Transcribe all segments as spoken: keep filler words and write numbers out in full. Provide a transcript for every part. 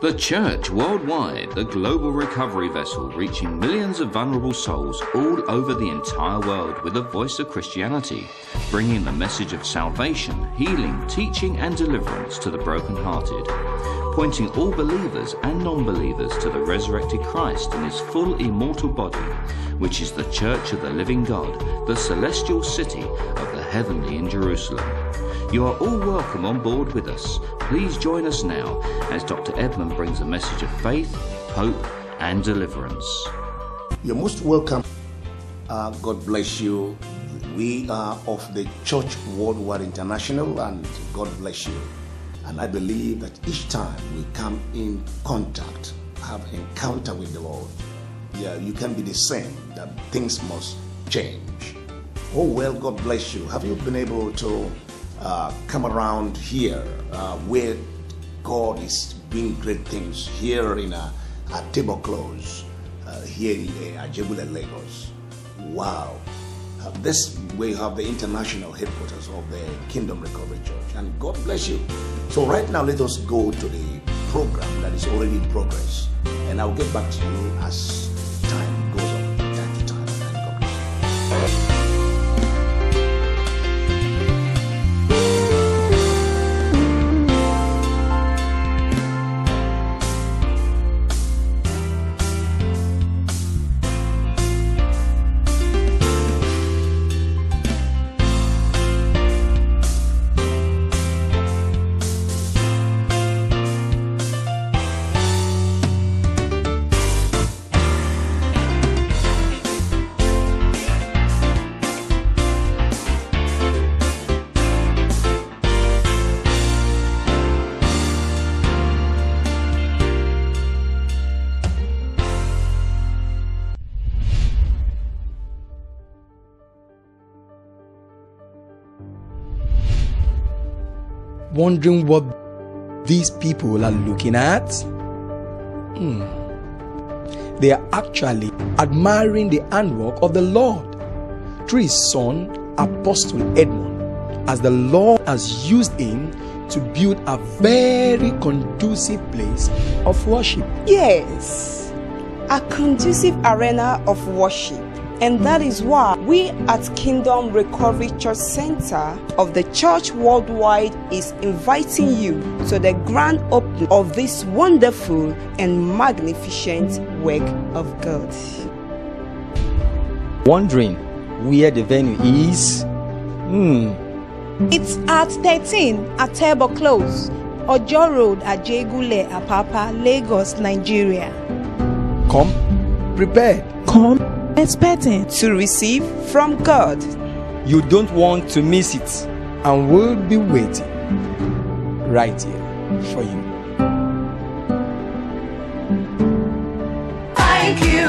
The Church Worldwide, the global recovery vessel reaching millions of vulnerable souls all over the entire world with the voice of Christianity, bringing the message of salvation, healing, teaching and deliverance to the brokenhearted, pointing all believers and non-believers to the resurrected Christ in his full immortal body, which is the Church of the living God, the celestial city of the heavenly in Jerusalem. You are all welcome on board with us. Please join us now as Doctor Edmund brings a message of faith, hope and deliverance. You're most welcome. Uh, God bless you. We are of the Church Worldwide International, and God bless you. And I believe that each time we come in contact, have encounter with the Lord, yeah, you can be the same, that things must change. Oh well, God bless you. Have you been able to uh, come around here uh, where God is doing great things here in a, a table close uh, here in uh, Ajebule, Lagos? Wow. Uh, this we have the international headquarters of the Kingdom Recovery Church, and God bless you. So right now, let us go to the program that is already in progress, and I'll get back to you as time goes on, time to time, and God bless you. Wondering what these people are looking at? Hmm. They are actually admiring the handwork of the Lord through his son, Apostle Edmund, as the Lord has used him to build a very conducive place of worship. Yes, a conducive arena of worship. And that is why we at Kingdom Recovery Church Center of the Church Worldwide is inviting you to the grand opening of this wonderful and magnificent work of God. Wondering where the venue is? Hmm. It's at thirteen Atebo Close, Ojo Road, Ajegule, Apapa, Lagos, Nigeria. Come prepared. Come expecting to receive from God. You don't want to miss it, and we'll be waiting right here for you. Thank you.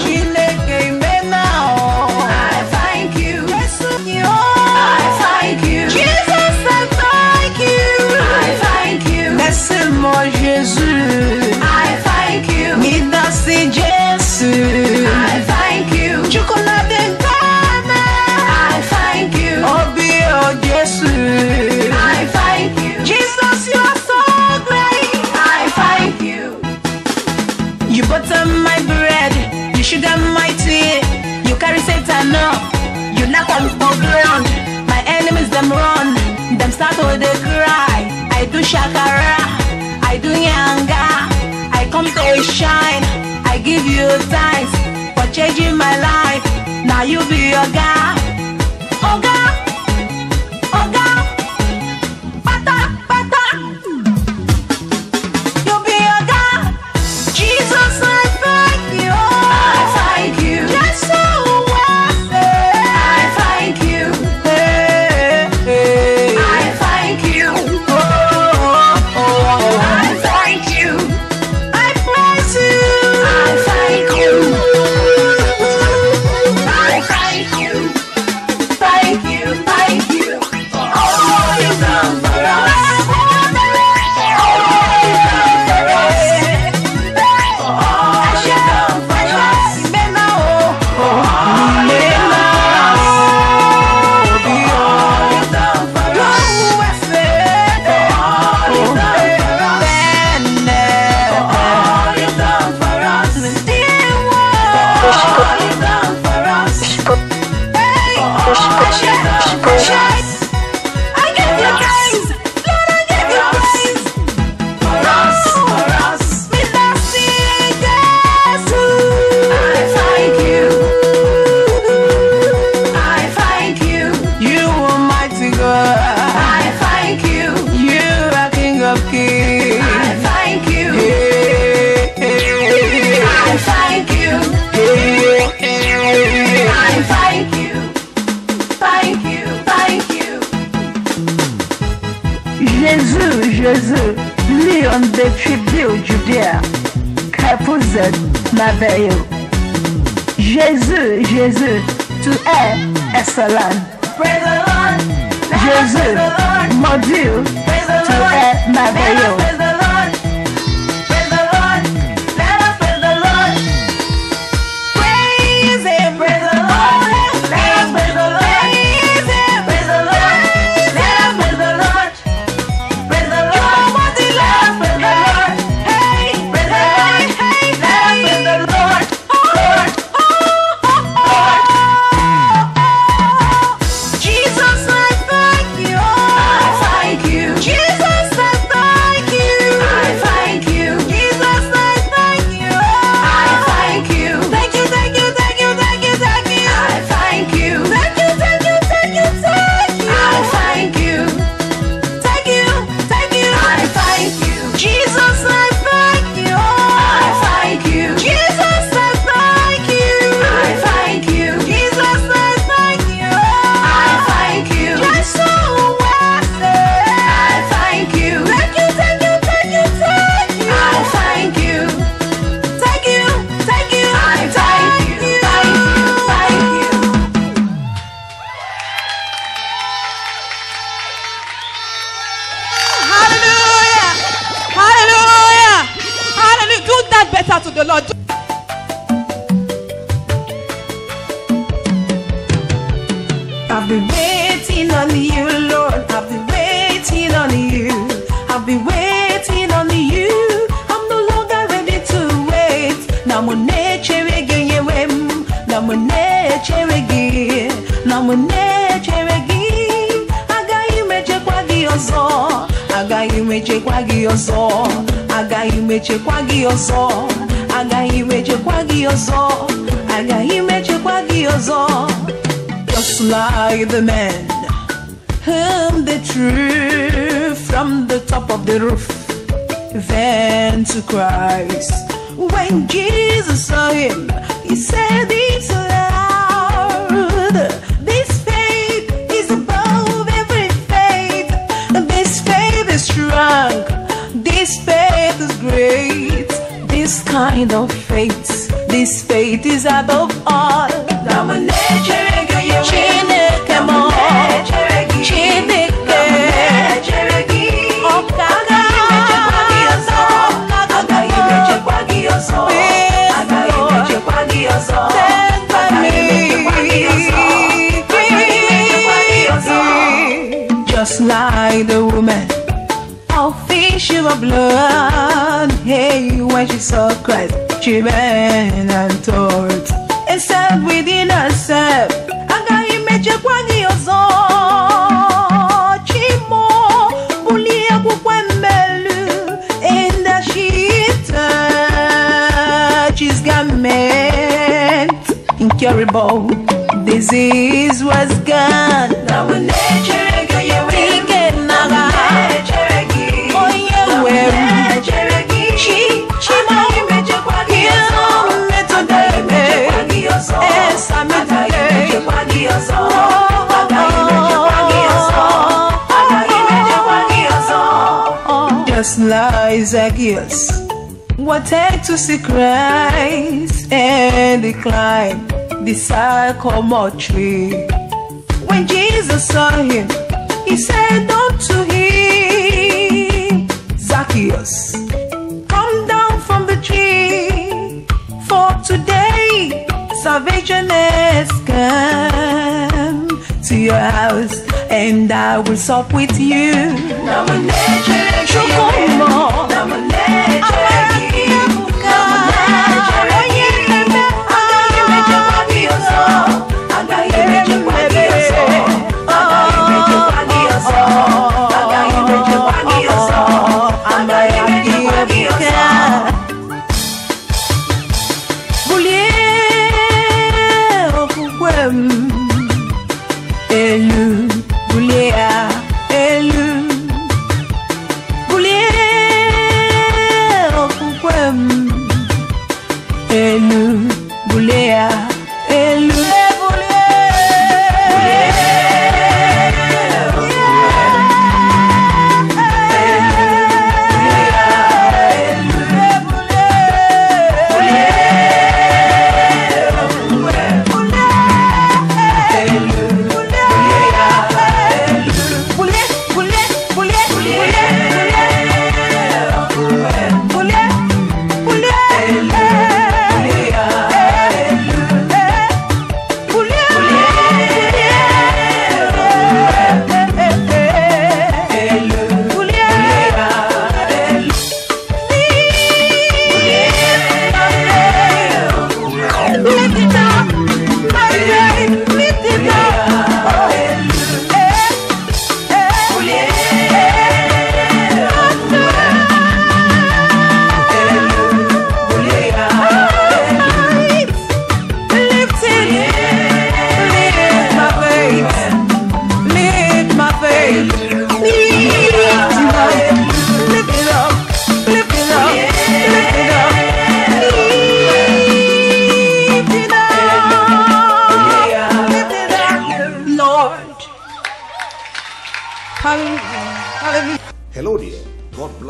I thank you. I thank you. Jesus, I thank you. I thank you. Laisse-moi Jésus. I thank you. Me danser Jésus. I thank you. Chocolate Ghana. I thank you. Obio Jésus. I thank you. Jesus, you are so great. I thank you. You butter my bread, you sugar my tea, you carry Satan up, you knock on the ground. My enemies them run, them start to they cry. I do shakara, I do yanga, I come to shine. I give you thanks for changing my life. Now you be your God, oh God, oh God, pata pata. You be your God, Jesus. I thank you. I thank you. That's so worthy. I thank you. Hey, hey. I thank you. Oh, oh, oh. I thank you. I praise you. I thank you. I thank you. you, Judea, qu'imposait merveilleux. Jésus, Jésus, tu es excellent. Praise the Lord. Jésus, mon Dieu, tu es merveilleux. Praise the Lord. Praise the Lord. Let us praise the Lord. Praise Him. Praise the Lord. Let us praise the Lord. Praise Him. Praise the Lord. Let us praise the Lord. Praise the Lord. Let us praise the Lord. Hey, praise the Lord. Hey, let us praise the Lord. Lord. Jesus, I thank you. I thank you. Jesus, I thank you. I thank you. Jesus, I thank you. I thank you. Thank you, thank you, thank you, thank you, thank you. I thank you. Thank you, thank you, thank you, thank you. I thank you. Thank you, thank you. I thank you. Jesus, I thank you. I thank you. Jesus, I thank you. I thank you. Jesus, I thank you. I thank you. You're so worth it. I thank you. Thank you, thank you, thank you, thank you. I thank you. Thank you, thank you. I thank you. Thank you, thank you. Hallelujah! Hallelujah! Hallelujah! Do that better to the Lord. I've been waiting on you, Lord. I've been waiting on you. I've been waiting on you. I'm no longer ready to wait. Now my nature again, you wem. Now my nature again. Now my nature again. I got you, make you quaggy ozo. I got you, make you quaggy ozo. I got you, make you quaggy ozo. I got you, make you quaggy ozo. I got you, make you quaggy ozo. Just like the man whom they threw from the top of the roof, then to Christ. When Jesus saw him, he said this aloud: this faith is above every faith. This faith is strong. This faith is great. This kind of faith, this faith is above all. Chineke mo, Chineke, Okaka, Agaghị emechekwa gị ọzọ, Agaghị emechekwa gị ọzọ, Agaghị emechekwa gị ọzọ, Agaghị emechekwa gị ọzọ. Just like the woman of issue of blood, hey, when she saw Christ, she ran and told and said within herself, Agaghị emechekwa gị ọzọ. Chimo bulie akwụkwọ mmelu, and as she touched his garment, incurable disease was gone. Now when nature again, you will naga. Oh yeah, where she chimo emechekwa gị ọzọ. Agaghị emechekwa gị ọzọ. Agaghị emechekwa gị ọzọ. Agaghị emechekwa gị ọzọ. Agaghị emechekwa gị ọzọ. Just like Zacchaeus wanted to see Christ and he climbed the sycamore tree. When Jesus saw him, he said unto him, Zacchaeus, come down from the tree, for today salvation has come to your house, and I will sup with you. Elu, bulea, elu, bulea, okukwem. Elu, bulea, elu, bulea.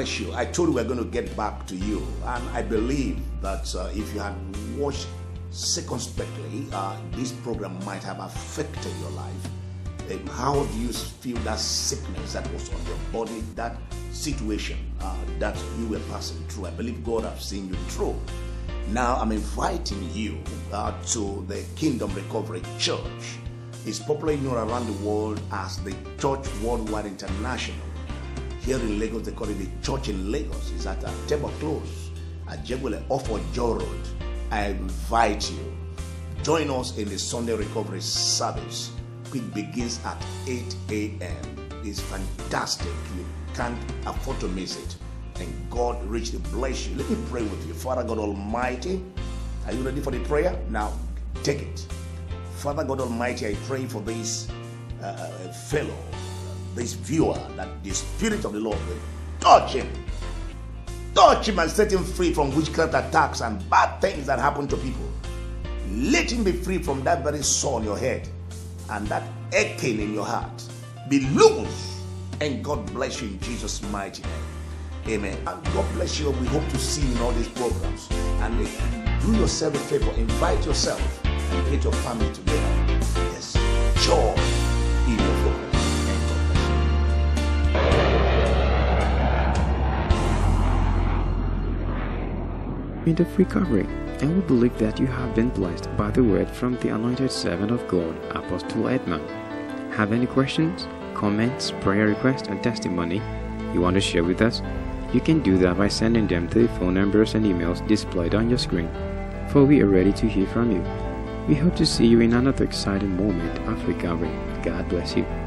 bless you. I told you we're going to get back to you, and I believe that uh, if you had watched circumspectly, uh, this program might have affected your life. Um, how do you feel that sickness that was on your body, that situation uh, that you were passing through? I believe God has seen you through. Now I'm inviting you uh, to the Kingdom Recovery Church. It's popularly known around the world as the Church Worldwide International. Here in Lagos, they call it the Church in Lagos. It's at Atebo Close, at Jegule off Ojo Road. I invite you. Join us in the Sunday Recovery Service, which begins at eight a m It's fantastic. You can't afford to miss it. And God richly bless you. Let me pray with you. Father God Almighty, are you ready for the prayer? Now, take it. Father God Almighty, I pray for this uh, fellow, this viewer, that the Spirit of the Lord will touch him. Touch him and set him free from witchcraft attacks and bad things that happen to people. Let him be free from that very sore on your head and that aching in your heart. Be loose, and God bless you in Jesus' mighty name. Amen. And God bless you. We hope to see you in all these programs. And do yourself a favor. Invite yourself and get your family together. Yes. Joy in your program. And God bless you. In the recovery, and we believe that you have been blessed by the word from the anointed servant of God, Apostle Edmund. Have any questions, comments, prayer requests, or testimony you want to share with us? You can do that by sending them to the phone numbers and emails displayed on your screen, for we are ready to hear from you. We hope to see you in another exciting moment of recovery. God bless you.